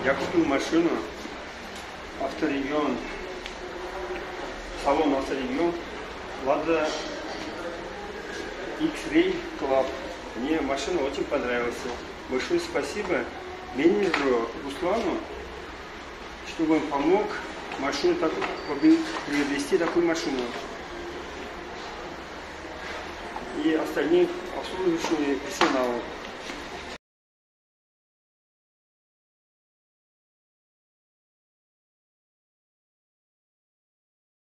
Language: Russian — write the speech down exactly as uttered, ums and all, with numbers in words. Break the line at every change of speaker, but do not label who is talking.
Я купил машину, Авторегион, салон Авторегион, Lada X-Ray Club. Мне машина очень понравилась. Большое спасибо менеджеру Руслану, чтобы он помог машину так, приобрести такую машину. И остальным обслуживающим персоналу.